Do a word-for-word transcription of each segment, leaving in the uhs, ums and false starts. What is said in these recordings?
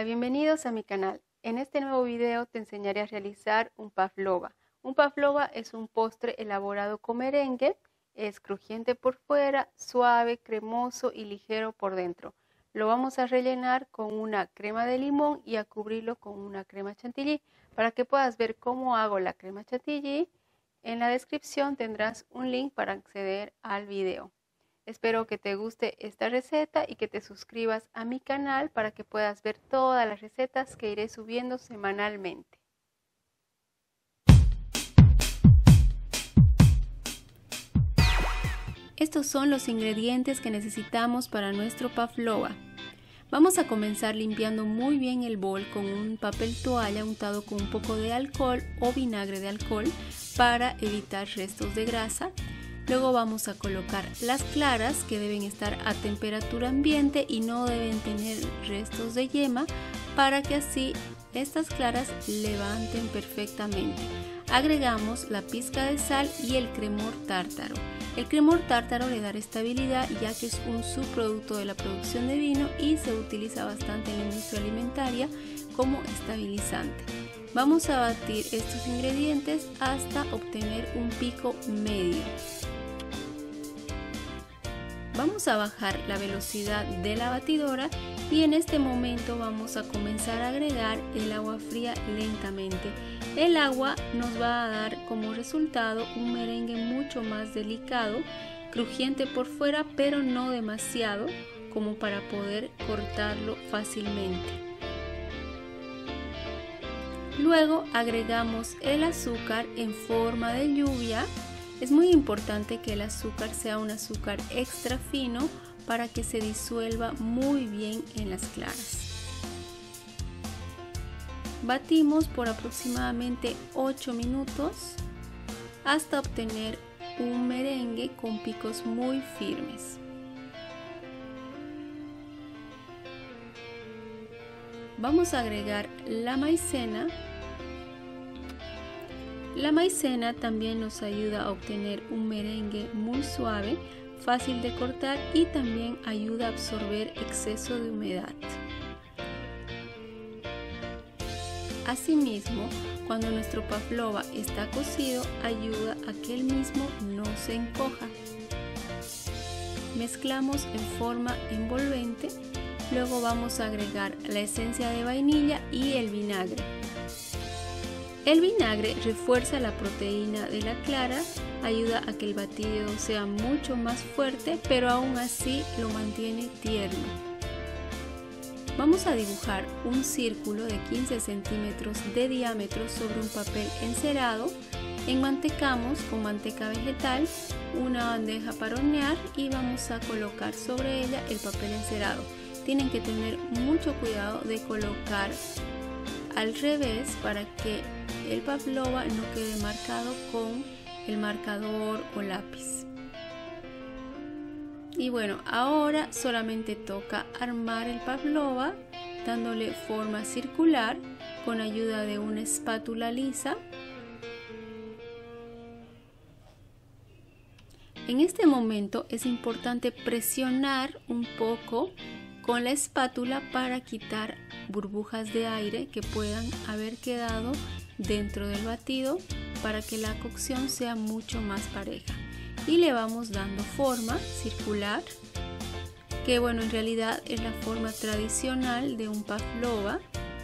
Hola, bienvenidos a mi canal. En este nuevo video te enseñaré a realizar un pavlova. Un pavlova es un postre elaborado con merengue, es crujiente por fuera, suave, cremoso y ligero por dentro. Lo vamos a rellenar con una crema de limón y a cubrirlo con una crema chantilly. Para que puedas ver cómo hago la crema chantilly, en la descripción tendrás un link para acceder al video. Espero que te guste esta receta y que te suscribas a mi canal para que puedas ver todas las recetas que iré subiendo semanalmente. Estos son los ingredientes que necesitamos para nuestro pavlova. Vamos a comenzar limpiando muy bien el bol con un papel toalla untado con un poco de alcohol o vinagre de alcohol para evitar restos de grasa. Luego vamos a colocar las claras, que deben estar a temperatura ambiente y no deben tener restos de yema, para que así estas claras levanten perfectamente. Agregamos la pizca de sal y el cremor tártaro. El cremor tártaro le dará estabilidad, ya que es un subproducto de la producción de vino y se utiliza bastante en la industria alimentaria como estabilizante. Vamos a batir estos ingredientes hasta obtener un pico medio. Vamos a bajar la velocidad de la batidora y en este momento vamos a comenzar a agregar el agua fría lentamente. El agua nos va a dar como resultado un merengue mucho más delicado, crujiente por fuera, pero no demasiado como para poder cortarlo fácilmente. Luego agregamos el azúcar en forma de lluvia. Es muy importante que el azúcar sea un azúcar extra fino para que se disuelva muy bien en las claras. Batimos por aproximadamente ocho minutos hasta obtener un merengue con picos muy firmes. Vamos a agregar la maicena. La maicena también nos ayuda a obtener un merengue muy suave, fácil de cortar y también ayuda a absorber exceso de humedad. Asimismo, cuando nuestro pavlova está cocido, ayuda a que el mismo no se encoja. Mezclamos en forma envolvente, luego vamos a agregar la esencia de vainilla y el vinagre. El vinagre refuerza la proteína de la clara, ayuda a que el batido sea mucho más fuerte, pero aún así lo mantiene tierno. Vamos a dibujar un círculo de quince centímetros de diámetro sobre un papel encerado. Enmantecamos con manteca vegetal una bandeja para hornear y vamos a colocar sobre ella el papel encerado. Tienen que tener mucho cuidado de colocar al revés para que el pavlova no quede marcado con el marcador o lápiz. Y bueno, ahora solamente toca armar el pavlova dándole forma circular con ayuda de una espátula lisa. En este momento es importante presionar un poco con la espátula para quitar burbujas de aire que puedan haber quedado dentro del batido, para que la cocción sea mucho más pareja. Y le vamos dando forma circular, que bueno, en realidad es la forma tradicional de un pavlova.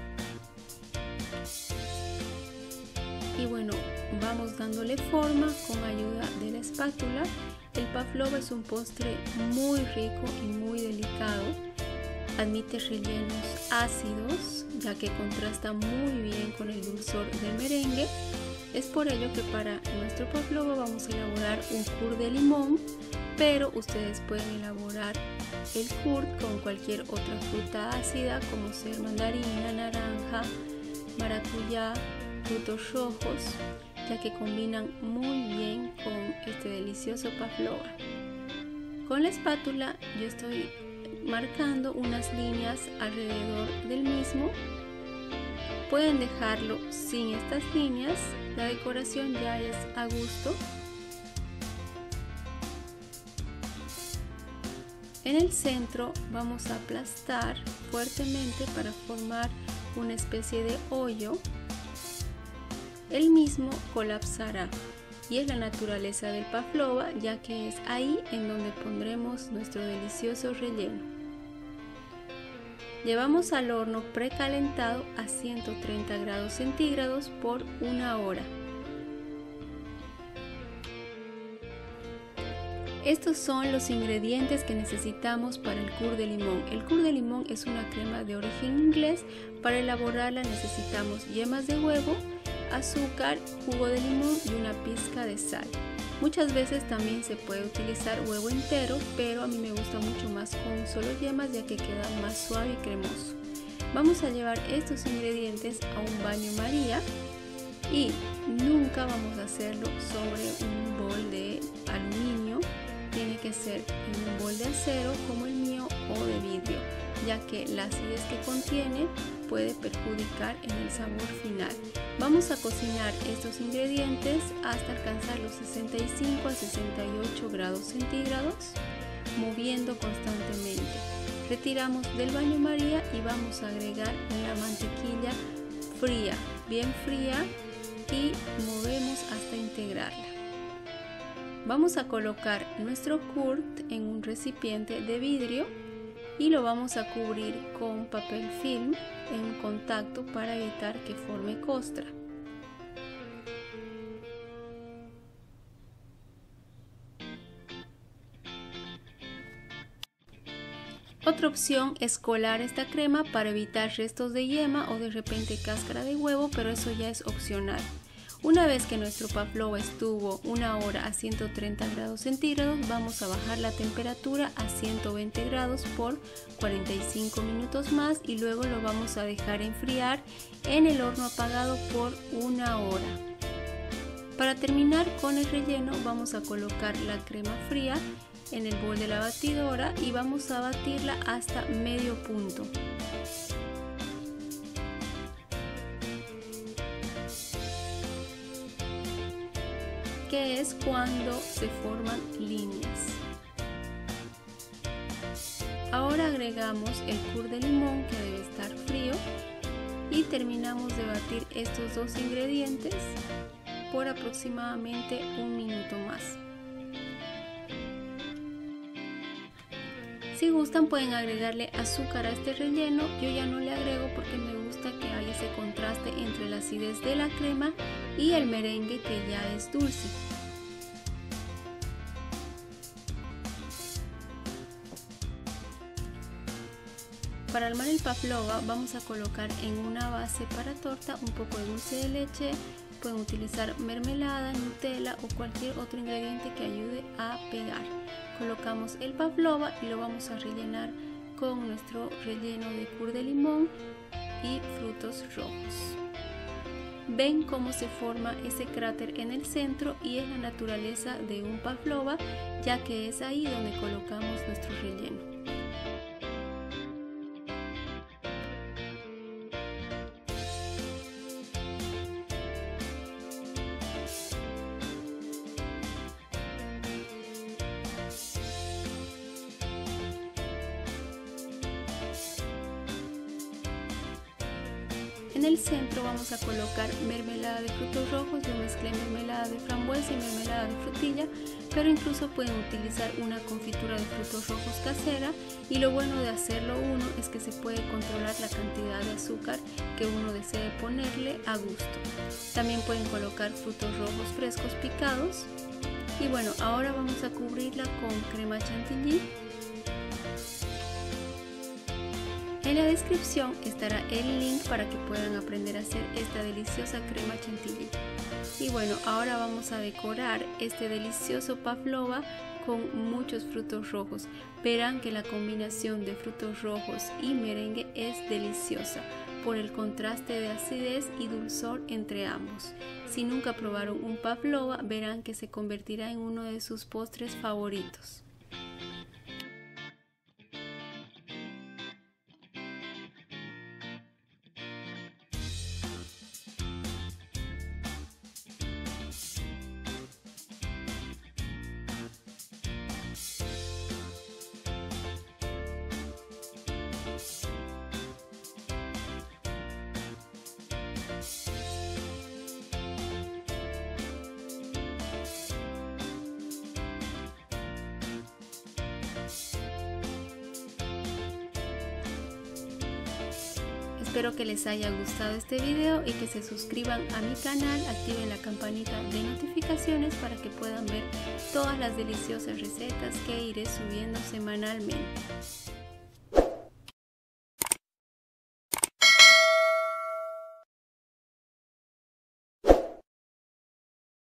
Y bueno, vamos dándole forma con ayuda de la espátula. El pavlova es un postre muy rico y muy delicado. Admite rellenos ácidos, ya que contrasta muy bien con el dulzor del merengue. Es por ello que para nuestro pavlova vamos a elaborar un curd de limón, pero ustedes pueden elaborar el curd con cualquier otra fruta ácida, como ser mandarina, naranja, maracuyá, frutos rojos, ya que combinan muy bien con este delicioso pavlova. Con la espátula yo estoy marcando unas líneas alrededor del mismo. Pueden dejarlo sin estas líneas, la decoración ya es a gusto. En el centro vamos a aplastar fuertemente para formar una especie de hoyo. El mismo colapsará y es la naturaleza del pavlova, ya que es ahí en donde pondremos nuestro delicioso relleno. Llevamos al horno precalentado a ciento treinta grados centígrados por una hora. Estos son los ingredientes que necesitamos para el cur de limón. El cur de limón es una crema de origen inglés. Para elaborarla necesitamos yemas de huevo, azúcar, jugo de limón y una pizca de sal. Muchas veces también se puede utilizar huevo entero, pero a mí me gusta mucho más con solo yemas, ya que queda más suave y cremoso. Vamos a llevar estos ingredientes a un baño María y nunca vamos a hacerlo sobre un bol de aluminio. Tiene que ser en un bol de acero como el mío o de vidrio, ya que la acidez que contiene puede perjudicar en el sabor final. Vamos a cocinar estos ingredientes hasta alcanzar los sesenta y cinco a sesenta y ocho grados centígrados, moviendo constantemente. Retiramos del baño María y vamos a agregar la mantequilla fría, bien fría, y movemos hasta integrarla. Vamos a colocar nuestro curd en un recipiente de vidrio y lo vamos a cubrir con papel film en contacto para evitar que forme costra. Otra opción es colar esta crema para evitar restos de yema o de repente cáscara de huevo, pero eso ya es opcional. Una vez que nuestro pavlova estuvo una hora a ciento treinta grados centígrados, vamos a bajar la temperatura a ciento veinte grados por cuarenta y cinco minutos más y luego lo vamos a dejar enfriar en el horno apagado por una hora. Para terminar con el relleno, vamos a colocar la crema fría en el bol de la batidora y vamos a batirla hasta medio punto. Que es cuando se forman líneas. Ahora agregamos el cur de limón, que debe estar frío, y terminamos de batir estos dos ingredientes por aproximadamente un minuto más. Si gustan pueden agregarle azúcar a este relleno. Yo ya no le agrego porque me gusta que haya ese contraste entre la acidez de la crema y el merengue, que ya es dulce. Para armar el pavlova vamos a colocar en una base para torta un poco de dulce de leche. Pueden utilizar mermelada, Nutella o cualquier otro ingrediente que ayude a pegar. Colocamos el pavlova y lo vamos a rellenar con nuestro relleno de cur de limón y frutos rojos. Ven cómo se forma ese cráter en el centro y es la naturaleza de un pavlova, ya que es ahí donde colocamos nuestro relleno. En el centro vamos a colocar mermelada de frutos rojos. Yo mezclé mermelada de frambuesa y mermelada de frutilla, pero incluso pueden utilizar una confitura de frutos rojos casera, y lo bueno de hacerlo uno es que se puede controlar la cantidad de azúcar que uno desee ponerle a gusto. También pueden colocar frutos rojos frescos picados. Y bueno, ahora vamos a cubrirla con crema chantilly. En la descripción estará el link para que puedan aprender a hacer esta deliciosa crema chantilly. Y bueno, ahora vamos a decorar este delicioso pavlova con muchos frutos rojos. Verán que la combinación de frutos rojos y merengue es deliciosa por el contraste de acidez y dulzor entre ambos. Si nunca probaron un pavlova, verán que se convertirá en uno de sus postres favoritos. Espero que les haya gustado este video y que se suscriban a mi canal, activen la campanita de notificaciones para que puedan ver todas las deliciosas recetas que iré subiendo semanalmente.